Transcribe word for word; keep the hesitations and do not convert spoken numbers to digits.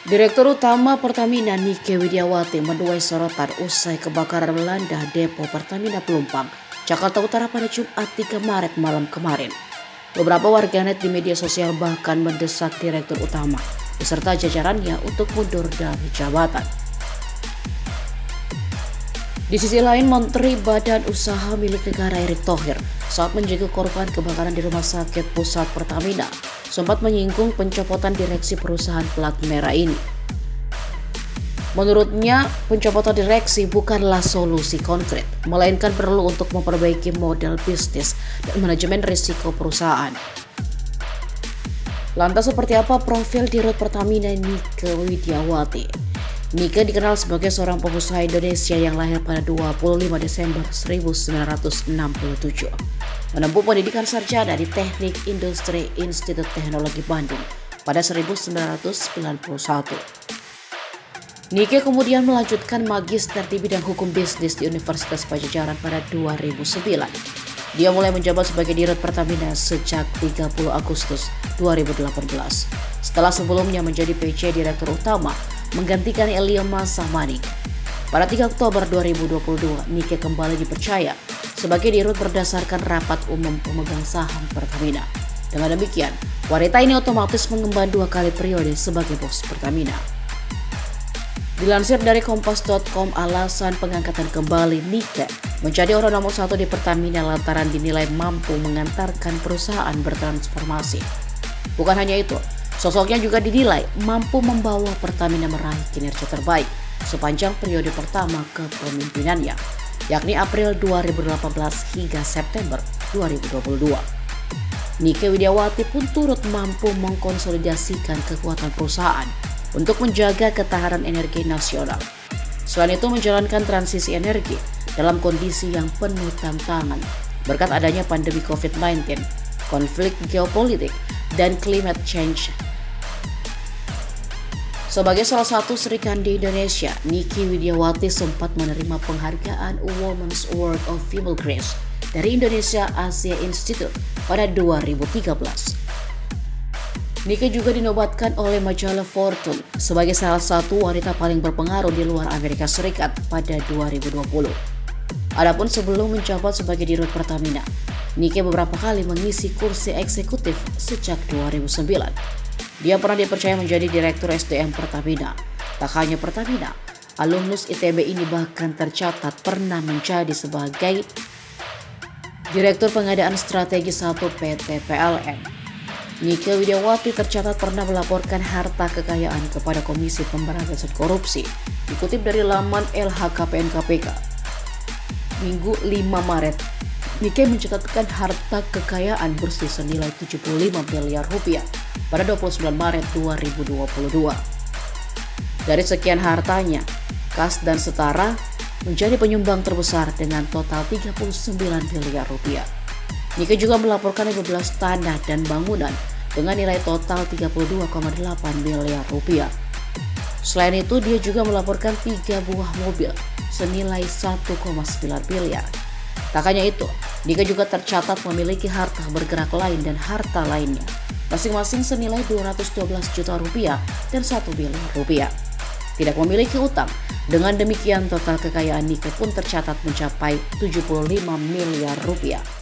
Direktur Utama Pertamina Nike Widiawati menuai sorotan usai kebakaran melanda depo Pertamina Pelumpang, Jakarta Utara pada Jumat tiga Maret malam kemarin. Beberapa warganet di media sosial bahkan mendesak Direktur Utama beserta jajarannya untuk mundur dari jabatan. Di sisi lain, Menteri Badan Usaha milik negara Erick Thohir saat menjaga korban kebakaran di Rumah Sakit Pusat Pertamina sempat menyinggung pencopotan direksi perusahaan plat merah ini. Menurutnya, pencopotan direksi bukanlah solusi konkret, melainkan perlu untuk memperbaiki model bisnis dan manajemen risiko perusahaan. Lantas seperti apa profil Dirut Pertamina Nike Widiawati? Nike dikenal sebagai seorang pengusaha Indonesia yang lahir pada dua puluh lima Desember seribu sembilan ratus enam puluh tujuh. Menempuh pendidikan sarjana di Teknik Industri Institut Teknologi Bandung pada seribu sembilan ratus sembilan puluh satu. Nike kemudian melanjutkan magister di bidang hukum bisnis di Universitas Pajajaran pada dua ribu sembilan. Dia mulai menjabat sebagai Dirut Pertamina sejak tiga puluh Agustus dua ribu delapan belas. Setelah sebelumnya menjadi P C Direktur Utama menggantikan Elio Massamani. Pada tiga Oktober dua ribu dua puluh dua, Nike kembali dipercaya sebagai Dirut berdasarkan rapat umum pemegang saham Pertamina. Dengan demikian, wanita ini otomatis mengemban dua kali periode sebagai bos Pertamina. Dilansir dari kompas titik com, alasan pengangkatan kembali Nike menjadi orang nomor satu di Pertamina lantaran dinilai mampu mengantarkan perusahaan bertransformasi. Bukan hanya itu, sosoknya juga dinilai mampu membawa Pertamina meraih kinerja terbaik sepanjang periode pertama kepemimpinannya, yakni April dua ribu delapan belas hingga September dua ribu dua puluh dua. Nike Widiawati pun turut mampu mengkonsolidasikan kekuatan perusahaan untuk menjaga ketahanan energi nasional. Selain itu, menjalankan transisi energi dalam kondisi yang penuh tantangan berkat adanya pandemi covid sembilan belas, konflik geopolitik, dan climate change. Sebagai salah satu Sri Kandi Indonesia, Nike Widiawati sempat menerima penghargaan Women's Award of Female Grace dari Indonesia Asia Institute pada dua ribu tiga belas. Nike juga dinobatkan oleh majalah Fortune sebagai salah satu wanita paling berpengaruh di luar Amerika Serikat pada dua ribu dua puluh. Adapun sebelum menjabat sebagai Dirut Pertamina, Nike beberapa kali mengisi kursi eksekutif sejak dua ribu sembilan. Dia pernah dipercaya menjadi Direktur S D M Pertamina. Tak hanya Pertamina, alumnus I T B ini bahkan tercatat pernah menjadi sebagai Direktur Pengadaan Strategi satu P T P L N. Nike Widiawati tercatat pernah melaporkan harta kekayaan kepada Komisi Pemberantasan Korupsi, dikutip dari laman L H K P N K P K. Minggu lima Maret, Nike mencatatkan harta kekayaan bersih senilai tujuh puluh lima miliar rupiah pada dua puluh sembilan Maret dua ribu dua puluh dua. Dari sekian hartanya, kas dan setara menjadi penyumbang terbesar dengan total tiga puluh sembilan miliar rupiah. Nike juga melaporkan lima belas tanah dan bangunan dengan nilai total tiga puluh dua koma delapan miliar rupiah. Selain itu, dia juga melaporkan tiga buah mobil senilai satu koma sembilan miliar. Tak hanya itu, Nike juga tercatat memiliki harta bergerak lain dan harta lainnya, masing-masing senilai dua ratus dua belas juta rupiah dan satu miliar rupiah. Tidak memiliki utang. Dengan demikian, total kekayaan Nike pun tercatat mencapai tujuh puluh lima miliar rupiah.